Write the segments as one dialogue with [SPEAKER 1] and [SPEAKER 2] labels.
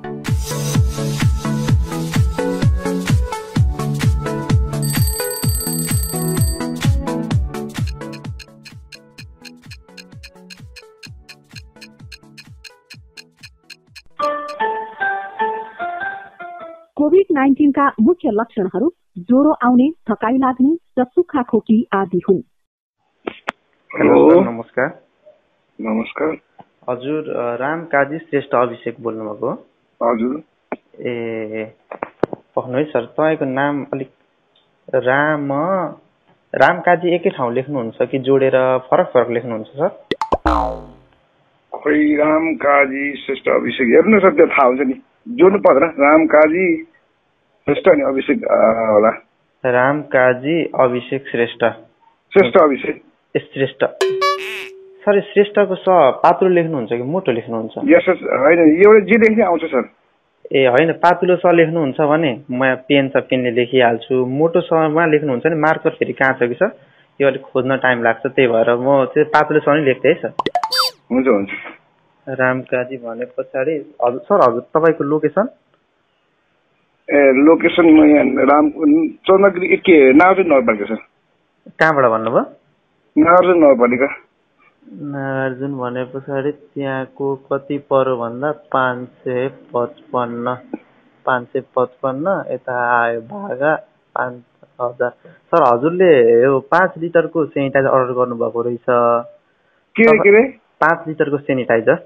[SPEAKER 1] COVID-19 का मुख्य लक्षणहरू ज्वरो आउने, थकाइ लाग्ने र सुक्खा खोकी आदि हुन्।
[SPEAKER 2] हेलो नमस्कार।
[SPEAKER 3] नमस्कार
[SPEAKER 2] हजुर रामकाजी श्रेष्ठ अभिषेक बोल्नुभएको?
[SPEAKER 3] हजुर।
[SPEAKER 2] ए भन्नु है सर, तपाईँको नाम अलिक रामकाजी एकै ठाउँ लेख्नुहुन्छ कि जोडेर फरक फरक लेख्नुहुन्छ सर?
[SPEAKER 3] खोइ रामकाजी श्रेष्ठ अभिषेक हेर्नु सर, त्यो थाहा हुन्छ नि, जोड्नु पर्दैन। रामकाजी श्रेष्ठ अनि अभिषेक होला।
[SPEAKER 2] रामकाजी अभिषेक श्रेष्ठ।
[SPEAKER 3] श्रेष्ठ अभिषेक
[SPEAKER 2] श्रेष्ठ सर। श्रेष्ठको स पातुलो लेख्नुहुन्छ कि मोटो लेख्नुहुन्छ?
[SPEAKER 3] यस होइन, एउटा जे लेख्ने आउँछ सर।
[SPEAKER 2] ए होइन, पातुलो स लेख्नुहुन्छ भने म पेन छ पेनले लेखिहाल्छु। मोटो समा लेख्नुहुन्छ भने मार्कर फेरि कहाँ छ कि सर, यो अलिक खोज्न टाइम लाग्छ, त्यही भएर म त्यो पातुलो स नै लेख्थेँ है सर।
[SPEAKER 3] हुन्छ हुन्छ।
[SPEAKER 2] रामकाजी भने पछाडि हजुर सर, हजुर तपाईँको लोकेसन?
[SPEAKER 3] ए लोकेसन म यहाँ चन्द्रगिरी के नागार्जुन नगरपालिका सर।
[SPEAKER 2] कहाँबाट भन्नुभयो?
[SPEAKER 3] नागार्जुन नगरपालिका।
[SPEAKER 2] नागार्जुन भने पछाडि त्यहाँको कति पर्यो भन्दा 555 यता आयो भागा 5000। सर हजुरले यो 5 लिटरको सेनिटाइजर अर्डर गर्नुभएको रहेछ।
[SPEAKER 3] के रे
[SPEAKER 2] 5 लिटरको सेनिटाइजर।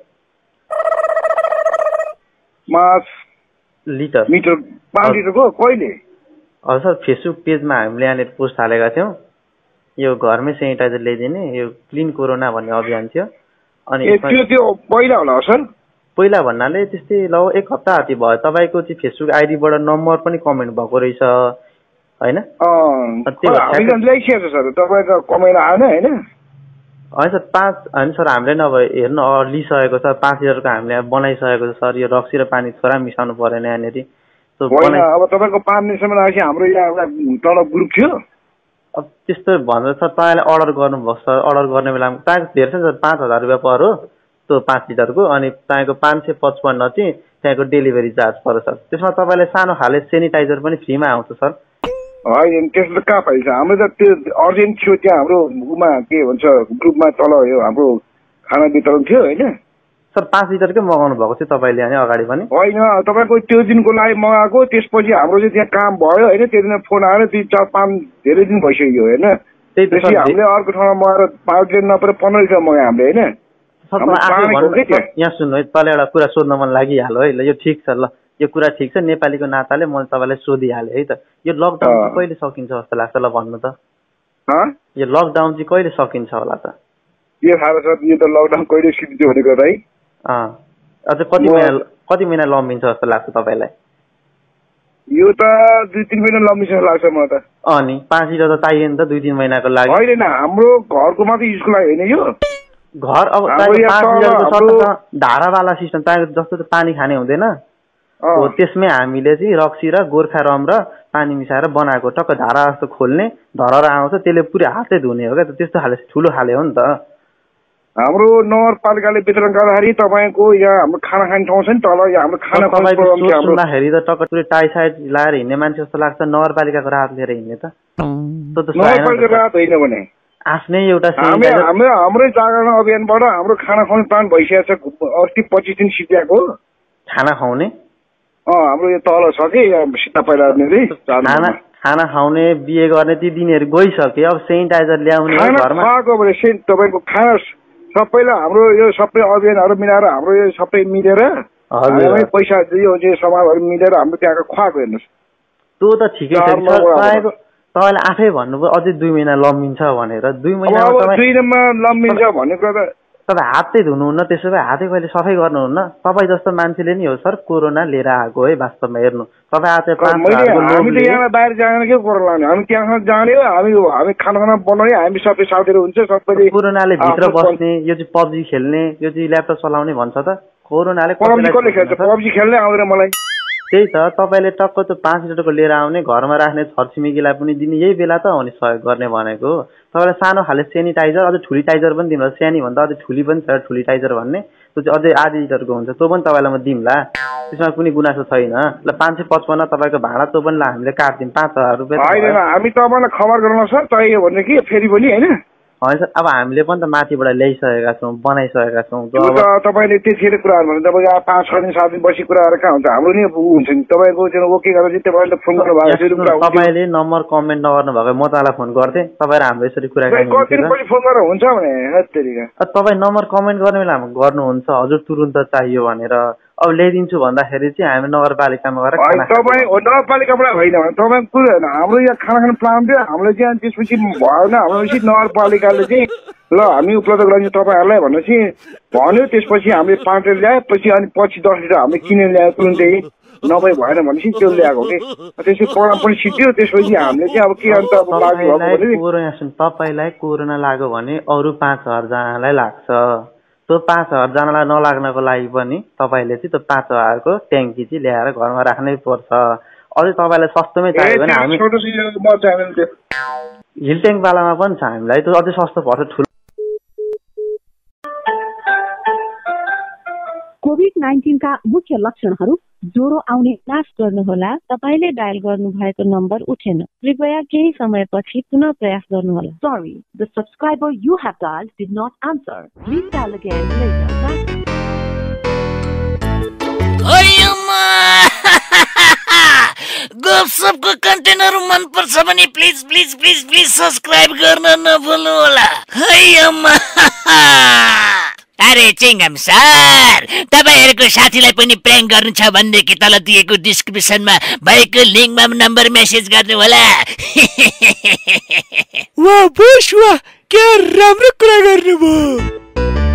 [SPEAKER 3] 5
[SPEAKER 2] लिटर
[SPEAKER 3] 5 लिटरको कहिले?
[SPEAKER 2] हजुर सर, फेसबुक पेजमा हामीले यहाँनिर पोस्ट हालेका थियौँ। यो घरमै सेनिटाइजर ल्याइदिने, यो क्लिन कोरोना भन्ने अभियान थियो। अनि
[SPEAKER 3] त्यो पहिला होला सर?
[SPEAKER 2] पहिला भन्नाले त्यस्तै ल 1 हप्ता जति भयो। तपाईँको चाहिँ फेसबुक आइडीबाट नम्बर पनि कमेन्ट भएको रहेछ होइन?
[SPEAKER 3] ल्याइसकेको सर, तपाईँको कमेन्ट आएन होइन?
[SPEAKER 2] होइन सर, 5 होइन सर, हामीले नभए हेर्नु लिइसकेको छ। 5 लिटरको हामीले बनाइसकेको छ सर। यो रक्सी र पानी छोरा मिसाउनु परेन यहाँनिर।
[SPEAKER 3] अब तपाईँको 5 दिनसम्म राखी हाम्रो यहाँ एउटा तल ग्रुप थियो।
[SPEAKER 2] अब त्यस्तो भन्दा सर तपाईँले अर्डर गर्नुभएको सर। अर्डर गर्ने बेलामा तपाईँको धेरै छ सर, 5000 रुपियाँ पर्यो त्यो 5 लिटरको। अनि तपाईँको 555 चाहिँ त्यहाँको डेलिभरी चार्ज पर्यो सर। त्यसमा तपाईँले सानो खाले सेनिटाइजर पनि फ्रीमा आउँछ सर।
[SPEAKER 3] होइन त्यस्तो त कहाँ पाइन्छ, हाम्रो त त्यो अर्जेन्ट थियो। त्यहाँ हाम्रो उमा के भन्छ ग्रुपमा तल यो हाम्रो खाना वितरण थियो होइन
[SPEAKER 2] सर। 5 लिटरकै मगाउनु भएको थियो तपाईँले अनि अगाडि पनि?
[SPEAKER 3] होइन, तपाईँको त्यो दिनको लागि मगाएको, त्यसपछि हाम्रो चाहिँ त्यहाँ काम भयो होइन। त्यो दिन फोन आएर 2-4-5 धेरै दिन भइसक्यो होइन। त्यसपछि हामीले अर्को ठाउँमा मगाएर 5 लिटर नपरे 15 लिटर मगायो हामीले होइन।
[SPEAKER 2] यहाँ सुन्नु है, तल एउटा कुरा सोध्न मन लागिहाल्यो है। ल यो ठिक छ, ल यो कुरा ठिक छ। नेपालीको नाताले मैले तपाईँलाई सोधिहालेँ है त। यो लकडाउन चाहिँ कहिले सकिन्छ जस्तो लाग्छ? ल भन्नु त, यो लकडाउन चाहिँ कहिले सकिन्छ होला त?
[SPEAKER 3] यो थाहा छ, यो त लकडाउन कहिले सिद्धियो भनेको है।
[SPEAKER 2] अझ कति महिना लम्बिन्छ जस्तो लाग्छ तपाईँलाई?
[SPEAKER 3] यो त 2-3 महिना लम्बिन्छ जस्तो लाग्छ म त।
[SPEAKER 2] अनि 5 लिटर त चाहियो नि त 2-3 महिनाको लागि।
[SPEAKER 3] होइन, हाम्रो घरको मात्रै युजको लागि होइन यो।
[SPEAKER 2] घर अब 5 लिटरको धारावाला सिस्टम चाहिएको जस्तो त पानी खाने हुँदैन हो। त्यसमै हामीले चाहिँ रक्सी र गोर्खा रम र पानी मिसाएर बनाएको टक्क धारा जस्तो खोल्ने, धरहरा आउँछ त्यसले पुरै हातै धुने हो क्या। त्यस्तो खाले ठुलो खाले हो नि त।
[SPEAKER 3] हाम्रो नगरपालिकाले वितरण गर्दाखेरि तपाईँको यहाँ हाम्रो खाना खाने ठाउँ छ नि तल, यहाँ हाम्रो खाना
[SPEAKER 2] सुन्दाखेरि त टक्क पुरै टाई साइड लाएर हिँड्ने मान्छे जस्तो लाग्छ। नगरपालिकाको राहत लिएर हिँड्ने त
[SPEAKER 3] नगरपालिका राहत होइन भने
[SPEAKER 2] आफ्नै एउटा
[SPEAKER 3] हाम्रै जागरण अभियानबाट हाम्रो खाना खुवाउने प्लान भइसकेको छ। अस्ति 25 दिन सिद्ध्याएको
[SPEAKER 2] खाना खुवाउने
[SPEAKER 3] हाम्रो यो तल छ कि सीता पहिला
[SPEAKER 2] खाना खुवाउने बिहे गर्ने ती दिनहरू गइसक्यो। अब सेनिटाइजर ल्याउने घरमा
[SPEAKER 3] तपाईँको खाना सबैलाई हाम्रो यो सबै अभियानहरू मिलाएर हाम्रो यो सबै मिलेर पैसा जो सामानहरू मिलेर हाम्रो त्यहाँको खुवाएको हेर्नुहोस्।
[SPEAKER 2] त्यो त ठिकै छ। तपाईँले आफै भन्नुभयो अझै 2 महिना लम्बिन्छ भनेर। 2
[SPEAKER 3] महिनामा लम्बिन्छ भनेको त
[SPEAKER 2] तपाईँ हातै धुनुहुन्न, त्यसो भए हातै कहिले सफाइ गर्नुहुन्न? तपाईँ जस्तो मान्छेले नि हो सर कोरोना लिएर आएको है वास्तवमा। हेर्नु तपाईँ आज
[SPEAKER 3] हामी त यहाँ बाहिर जाने के कोरोना लाने, हामी त्यहाँ जाने हो, हामी खाना बनाउने, हामी सबै साथीहरू हुन्छ सबैले।
[SPEAKER 2] कोरोनाले भित्र बस्ने, यो चाहिँ पब्जी खेल्ने, यो चाहिँ ल्यापटप चलाउने भन्छ त। कोरोनाले
[SPEAKER 3] पब्जी खेल्ने आउँदैन मलाई।
[SPEAKER 2] त्यही त, तपाईँले टक्क त्यो 5 लिटरको लिएर आउने, घरमा राख्ने, छरछिमेकीलाई पनि दिने, यही बेला त हो नि सहयोग गर्ने भनेको। तपाईँलाई सानो खाले सेनिटाइजर, अझ ठुली टाइजर पनि दिनु, सानी भन्दा अझ ठुली पनि छ ठुली टाइजर भन्ने। त्यो चाहिँ अझै आधी लिटरको हुन्छ, त्यो पनि तपाईँलाई म दिउँला, त्यसमा कुनै गुनासो छैन। ल 555 तपाईँको भाडा, त्यो पनि ल हामीले काट्दिउँ 5000 रुपियाँ।
[SPEAKER 3] होइन हामी तपाईँलाई खबर गराउन सर, चाहियो भने के फेरि पनि होइन
[SPEAKER 2] होइन सर, अब हामीले पनि त माथिबाट ल्याइसकेका छौँ, बनाइसकेका छौँ।
[SPEAKER 3] त्यो त तपाईँले त्यतिखेर कुराहरू भने तपाईँको 5-6 दिन 7 दिन बसी कुराहरू कहाँ हुन्छ, हाम्रो नि हुन्छ नि। तपाईँको त्यो ओके गरेर चाहिँ तपाईँले फोन गर्नुभएको छ,
[SPEAKER 2] तपाईँले नम्बर कमेन्ट नगर्नु भएको म तपाईँलाई फोन गर्थेँ, तपाईँ र हाम्रो यसरी कुराकानी
[SPEAKER 3] कति फोन गरेर हुन्छ भने
[SPEAKER 2] तपाईँ नम्बर कमेन्ट गर्ने बेलामा गर्नुहुन्छ हजुर तुरुन्त चाहियो भनेर। अब ल्याइदिन्छु भन्दाखेरि चाहिँ हामी नगरपालिकामा गएर
[SPEAKER 3] तपाईँ नगरपालिकाबाट होइन भने तपाईँ कुरो होइन, हाम्रो यहाँ खाना खाने प्लान थियो हामीले चाहिँ त्यसपछि भएन, हाम्रो नगरपालिकाले चाहिँ ल हामी उपलब्ध गराउँछ तपाईँहरूलाई भनेपछि भन्यो। त्यसपछि हामीले 5 लिटर ल्याएपछि अनि पछि 10 लिटर हामीले किनेर ल्यायो तुरुन्तै, नभए भएन भनेपछि त्यो ल्याएको कि त्यसपछि प्रोग्राम पनि छिट्यो। त्यसपछि हामीले चाहिँ अब के अन्त
[SPEAKER 2] तपाईँलाई कोरोना लाग्यो भने अरू 5000 जनालाई लाग्छ, त्यो 5000 जनालाई नलाग्नको लागि पनि तपाईँले चाहिँ त्यो 5000 को ट्याङ्की चाहिँ ल्याएर घरमा राख्नै पर्छ। अझै तपाईँलाई सस्तोमै चाहियो भने हामी हिल ट्याङ्कवालामा पनि छ हामीलाई, त्यो अझै सस्तो पर्छ। ठुलो
[SPEAKER 1] कोभिड-19 का मुख्य लक्षणहरू ज्वरो आउने
[SPEAKER 4] नाश गर्नुहोला, तपाईले डायल गर्नु भएको नम्बर उठेन, कृपया केही समयपछि पुनः प्रयास गर्नुहोला।
[SPEAKER 1] Sorry, the subscriber you have dialed did not answer. Please dial again later.
[SPEAKER 5] गफसपको कन्टेन्टहरु मन पर्छ भने please please please please subscribe गर्न नभुल्नु होला। अरे चिङ्गम सर, तपाईहरुको साथीलाई पनि प्र्याङ्क गर्नु छ भनेदेखि तल दिएको डिस्क्रिप्सनमा भएको लिंकमा नम्बर मेसेज गर्नु होला।
[SPEAKER 6] वाह बोस वाह, क्या राम्रो कुरा गर्नुभयो।